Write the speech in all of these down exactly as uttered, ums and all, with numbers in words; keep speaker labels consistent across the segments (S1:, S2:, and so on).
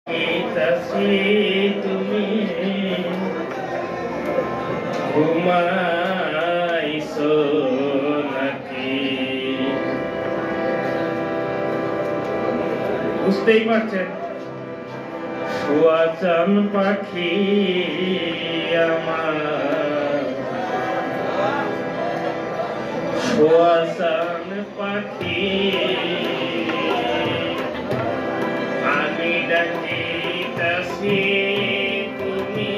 S1: তুমি ঘুমাইছো নাকি? বুঝতেই পারছেন শোয়া চান পাখি আমার, শোয়া চান পাখি আমি ডাকিতাছি তুমি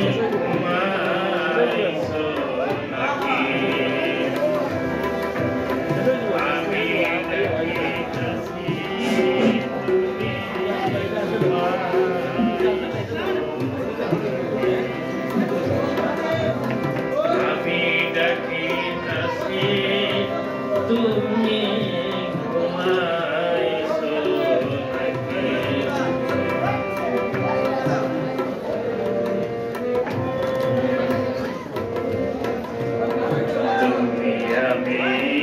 S1: ঘুমাইছো নাকি? আমি ডাকিতাছি তুমি আমি ডাকিতাছি তুমি ঘুমাইছো নাকি? তুমি আমি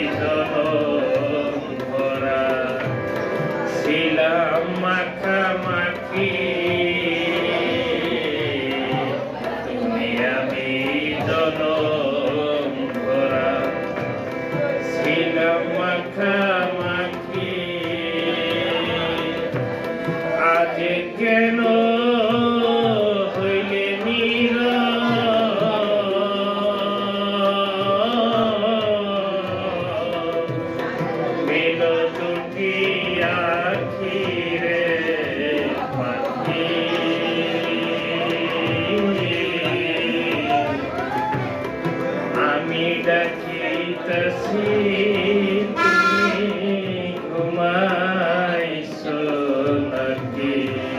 S1: দহন ভরা ছিলাম মাখামাখি, তুমি আমি দহন ভরা ছিলাম মাখামাখি। আজ কেন হইলে নীরব, মেল দুটি আখিরে পাখি। আমি ডাকিতাছি তুমি ঘুমাইছো নাকি?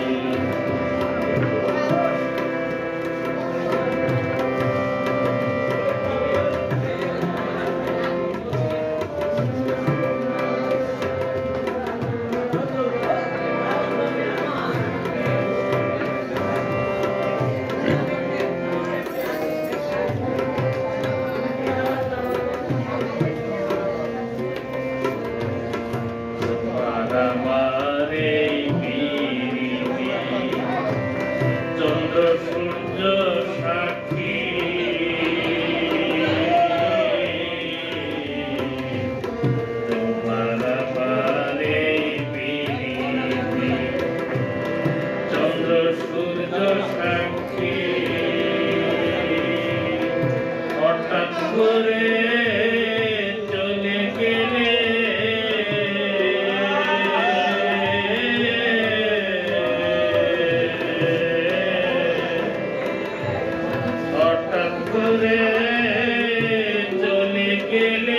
S1: আমারে বিরিতি চন্দ্র সূর্য সাক্ষী, তোমার আমারে বিরিতি চন্দ্র সূর্য সাক্ষী। হঠাৎ করে চলে গেলে করে চলে গেলে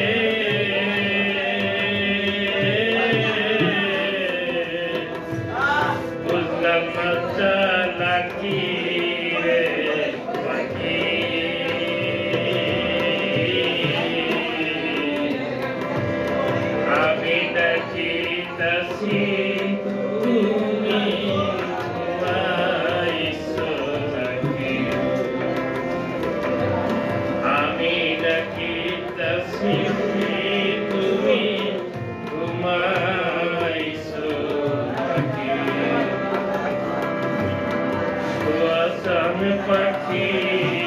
S1: বুঝলাম না চালাকি রে পাখি। আমি ডাকিতাছি তুমি ঘুমাইছো নাকি? আমি ডাকিতাছি তুমি ঘুমাইছো নাকি? শোয়া চান পাখি